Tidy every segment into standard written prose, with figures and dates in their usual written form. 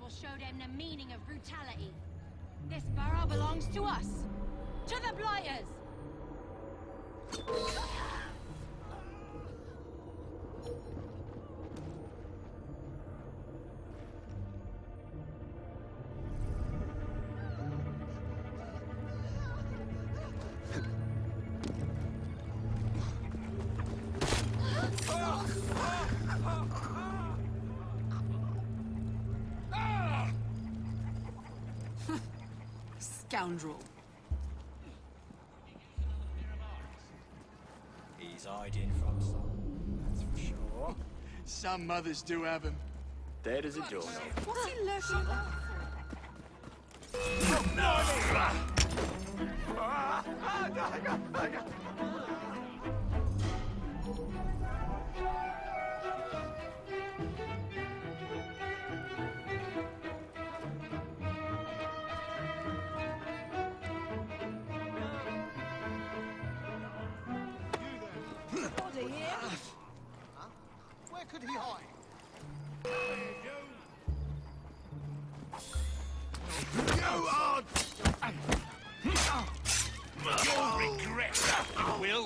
will show them the meaning of brutality. This borough belongs to us. To the Blighters! Scoundrel. He's hiding from someone, that's for sure. Some mothers do have him. Dead as a doorknob. What's he lurking about Body here? Huh? Where could he hide? You are... You'll regret that, Will.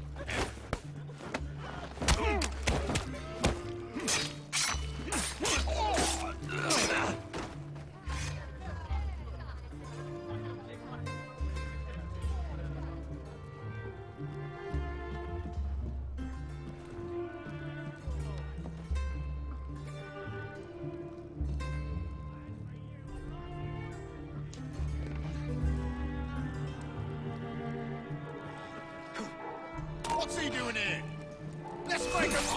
What's he doing here? Let's make him...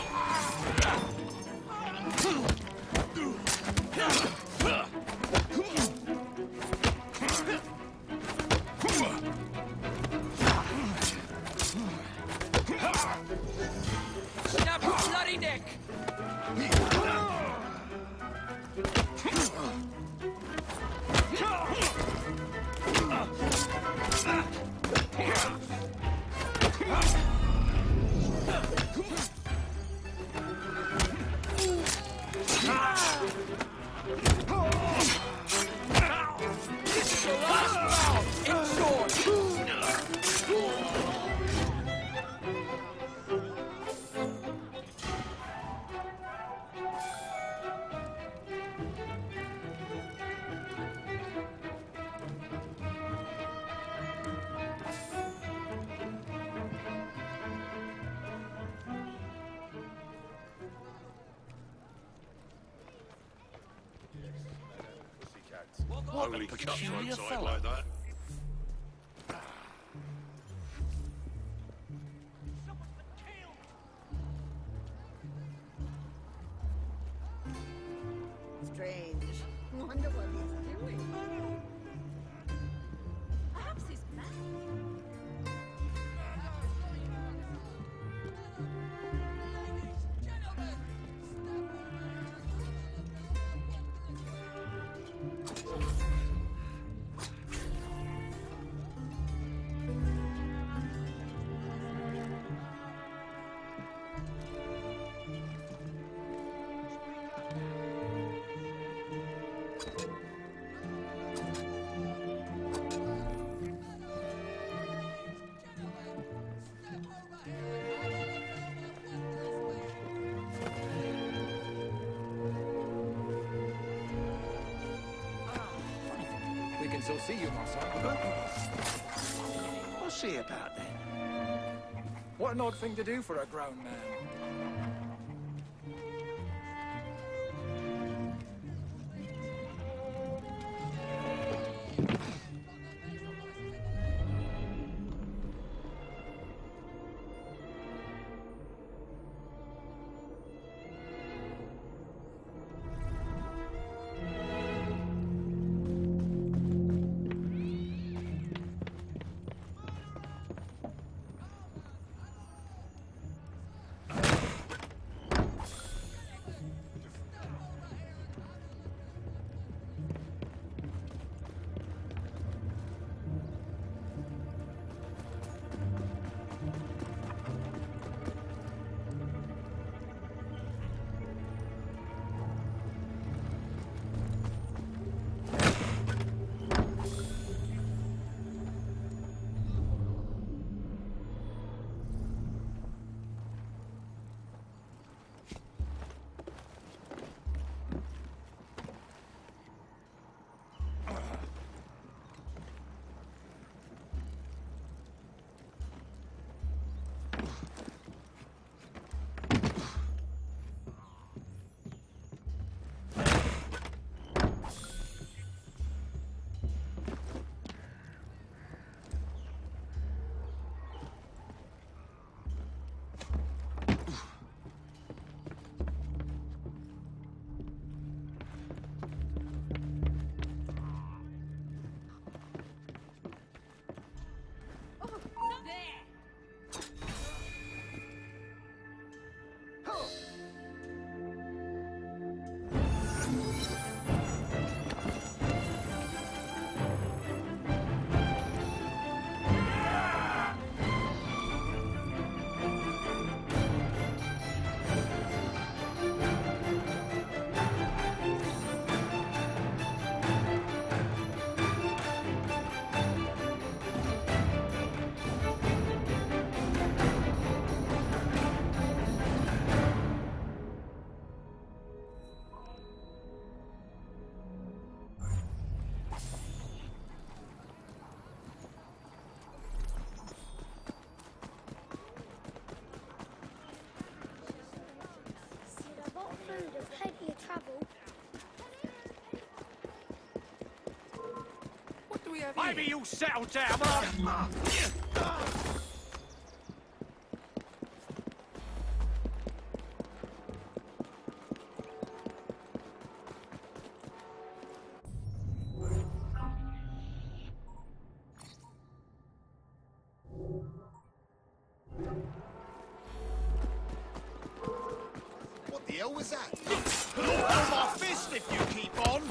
Snap your bloody neck! Only peculiar fella like that. strange? Wonder what he's doing. Perhaps he's mad. We can still see you, Marcel. What's he about then? What an odd thing to do for a grown man. over Maybe here. you'll settle down. What the hell was that? You'll feel my fist if you keep on.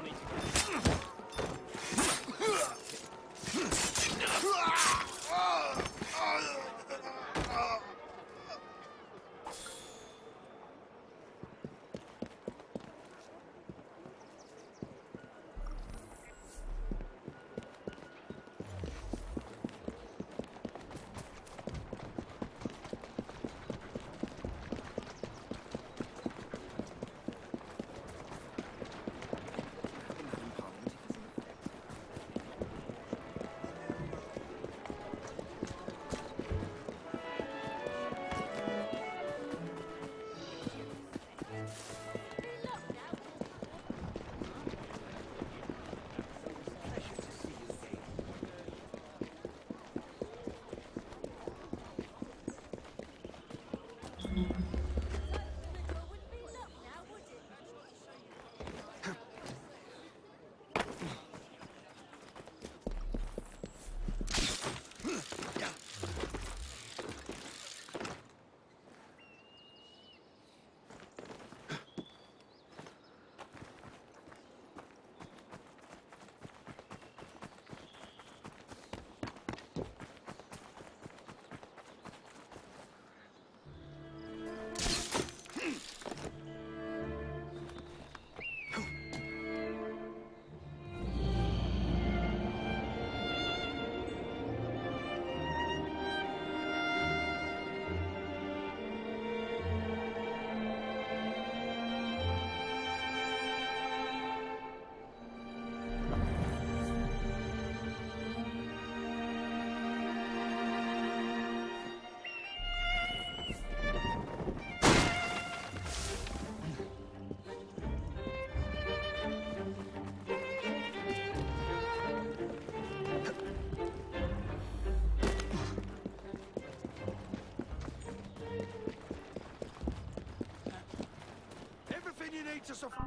To suffer.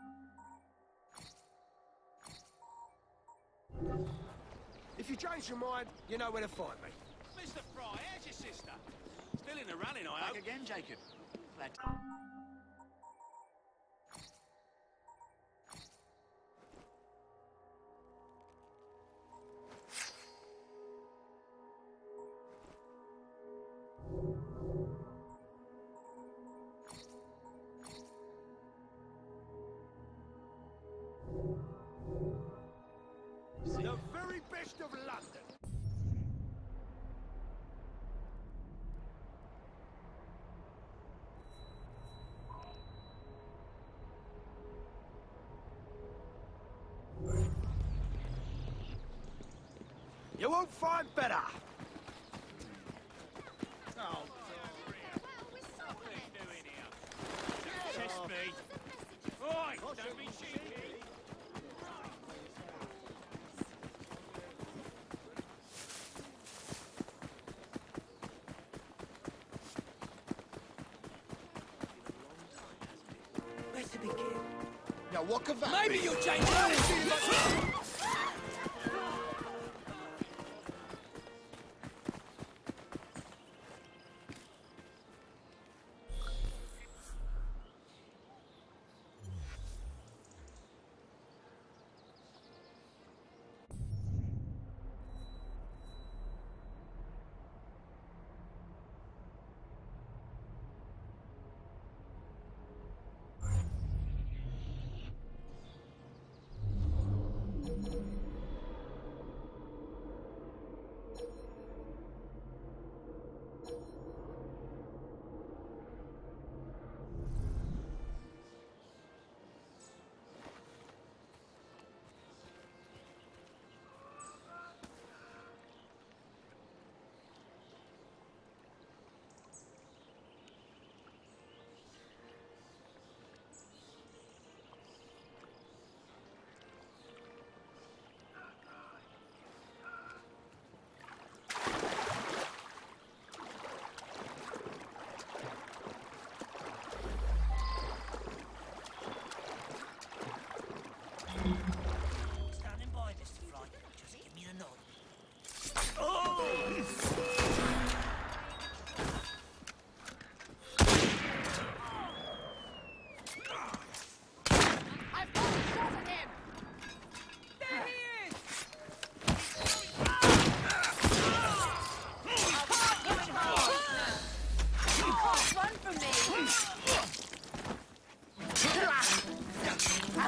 If you change your mind, you know where to find me. Mr. Fry, how's your sister? Still in the running, I hope. Back again, Jacob. Glad to... The very best of London. You won't find better. Oh, test me. Oi, don't be cheeky. Where's the begin? Now, what could that Maybe be? you'll change your mind.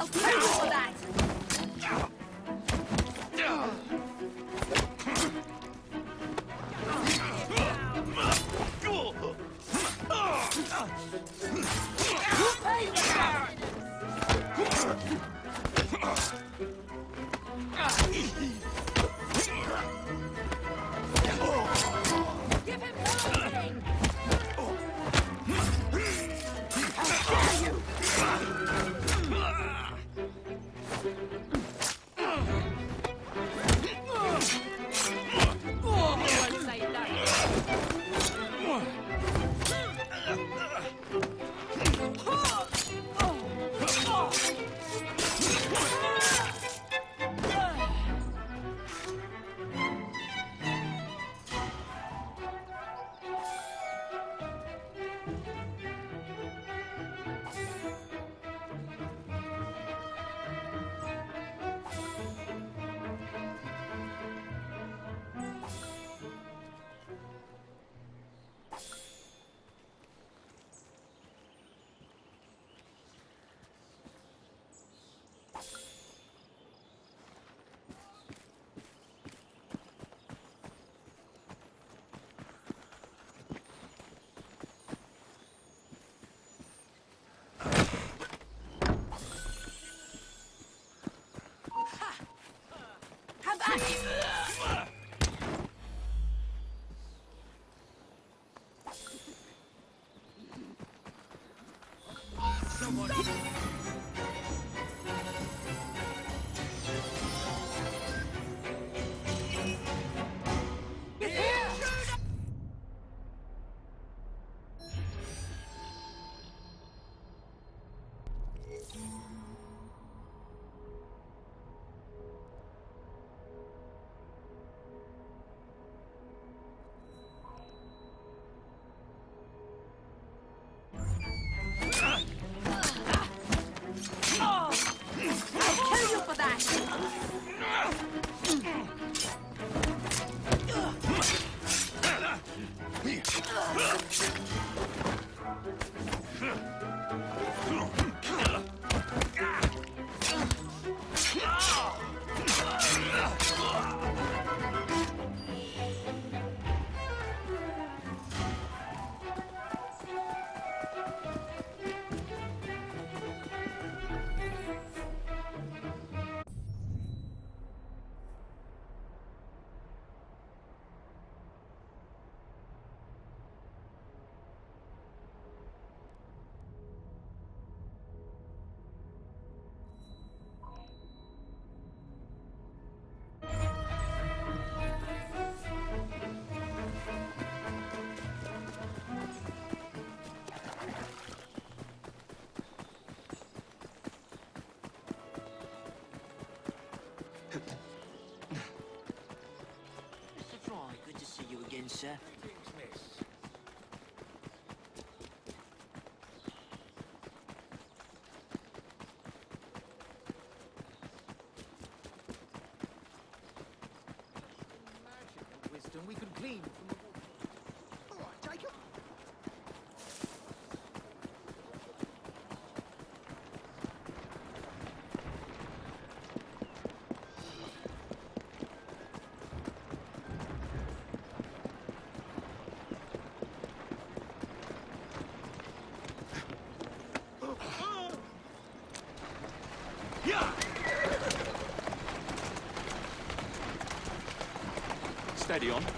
I'll pay you for that! Give him warning! Mr. Fry, good to see you again, sir. Wisdom we could glean from the water. All right, Jacob. Steady on.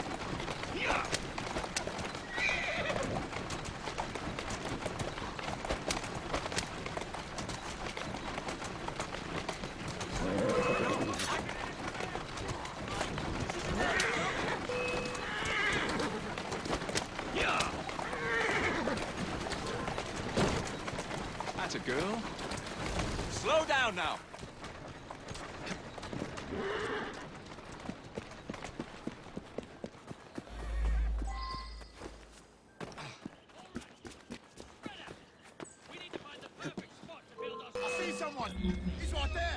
That's a girl. Slow down now. I see someone. He's right there.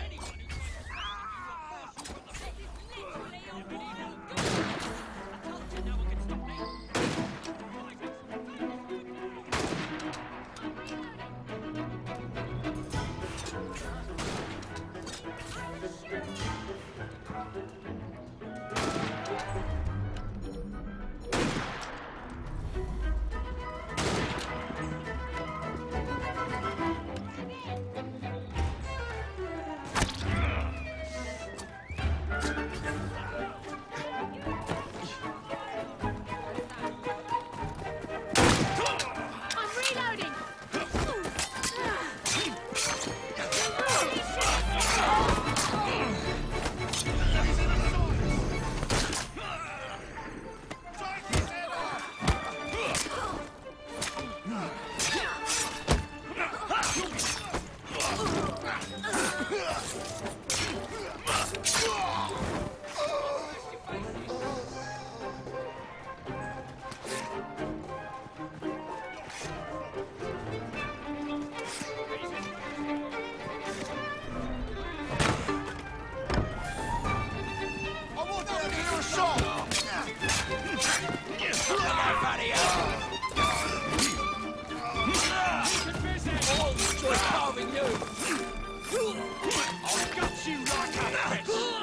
I'll gut you like a bitch!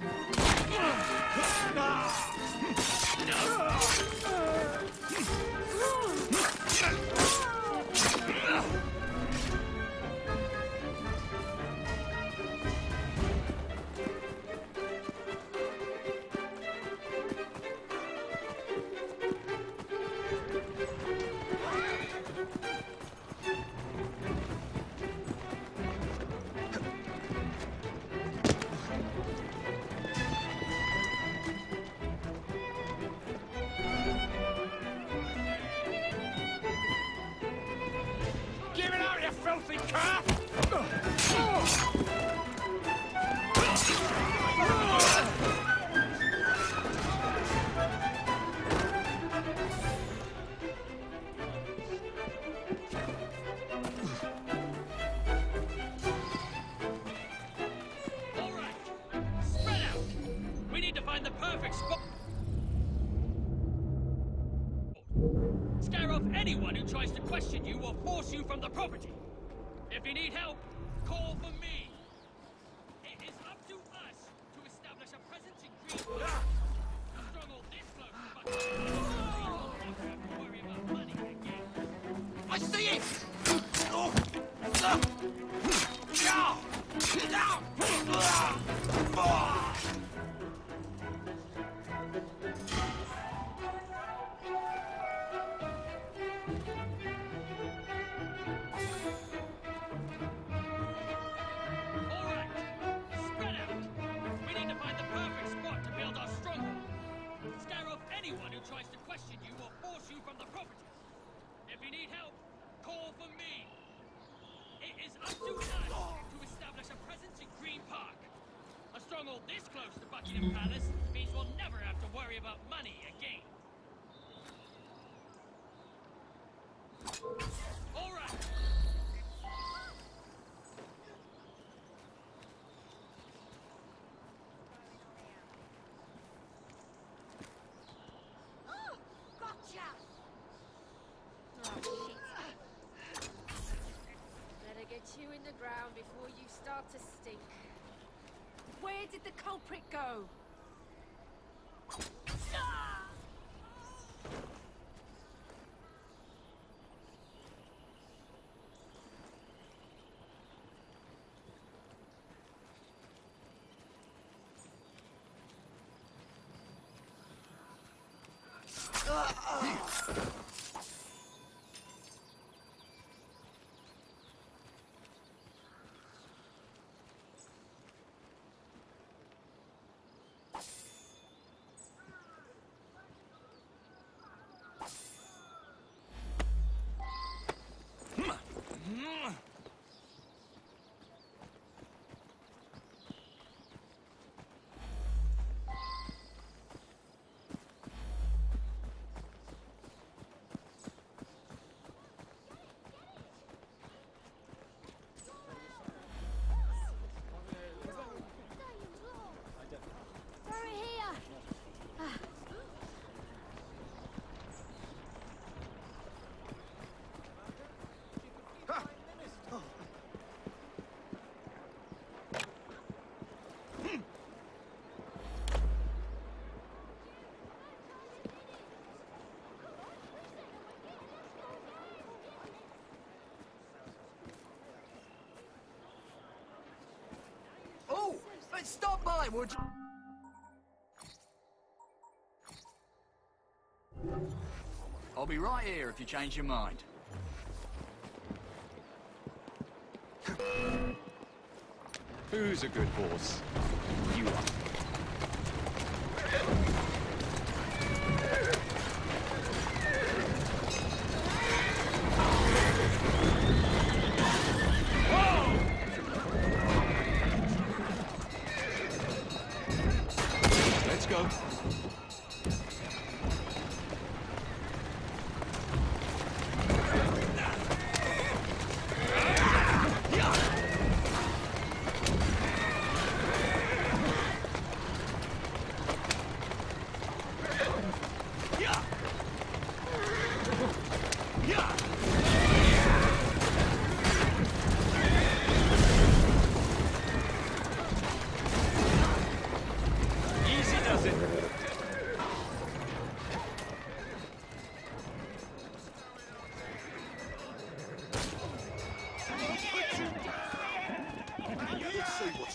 Give it out, you filthy cur! All right, spread out. We need to find the perfect spot. Scare off anyone who tries to question you or force you from the property. If you need help, call for me. It is up to us to establish a presence in Green. A stronghold this close, but we will never have to worry about money again. I see it! Anyone who tries to question you or force you from the property. If you need help, call for me. It is up to us to establish a presence in Green Park. A stronghold this close to Buckingham Palace means we'll never have to worry about money again. All right. You in the ground before you start to stink. Where did the culprit go? Stop by, would you? I'll be right here if you change your mind. Who's a good horse? You are. Let's go.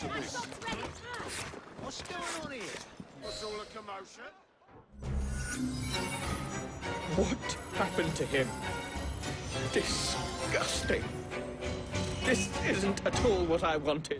to this? What's going on here? What's all the commotion? What happened to him? Disgusting. This isn't at all what I wanted.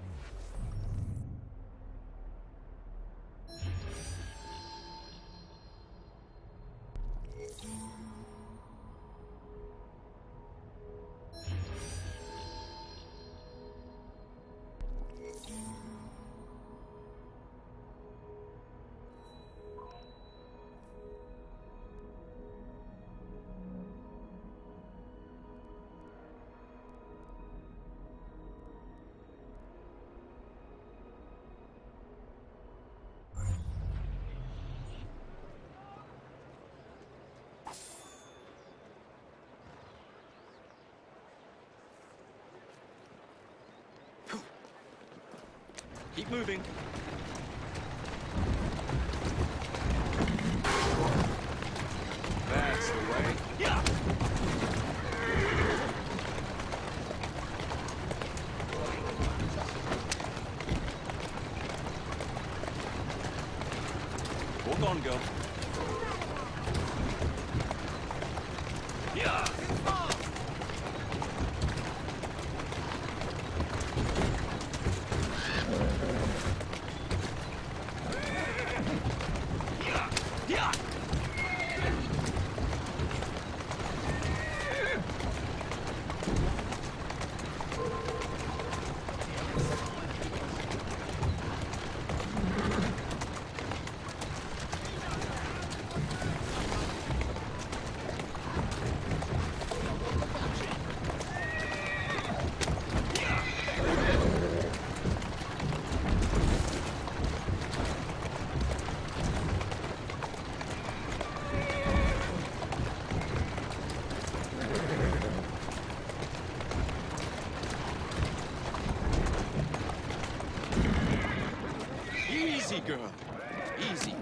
Keep moving. That's the way. Yeah! Hold on, girl. Yeah! Yeah! Easy, girl. Easy.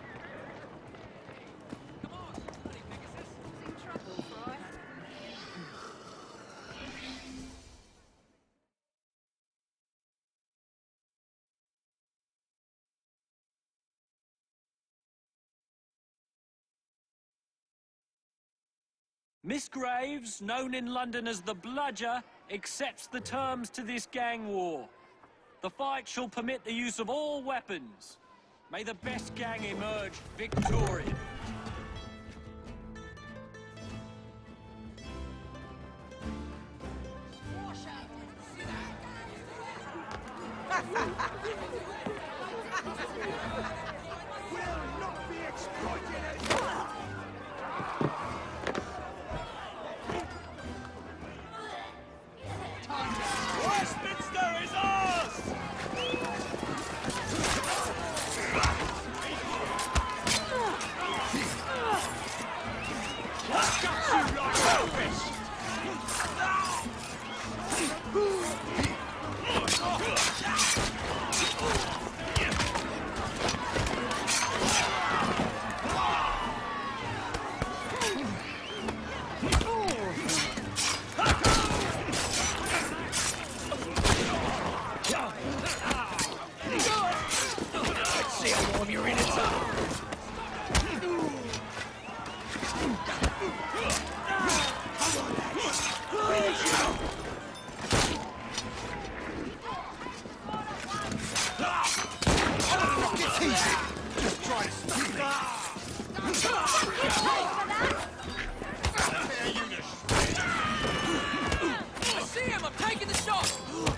Miss Graves, known in London as the Bludger, accepts the terms to this gang war. The fight shall permit the use of all weapons. May the best gang emerge victorious. Will not be exploited anymore! Westminster is ours! I see him! I'm taking the shot!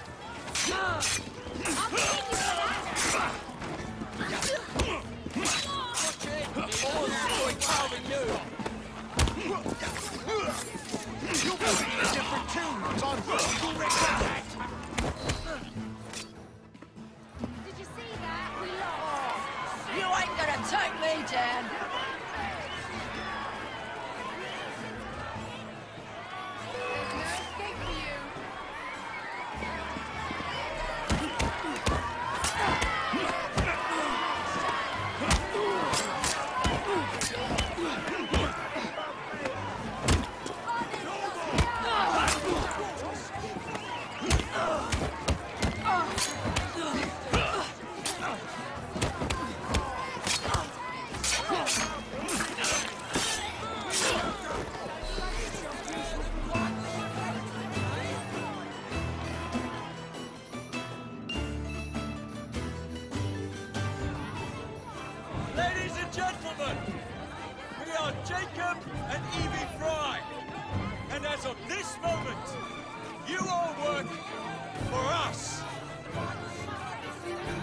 You'll be in a different tune once I'm full contact! Did you see that? We lost. You ain't gonna take me down. There's no escape for you. Jacob and Evie Fry. And as of this moment, you all work for us.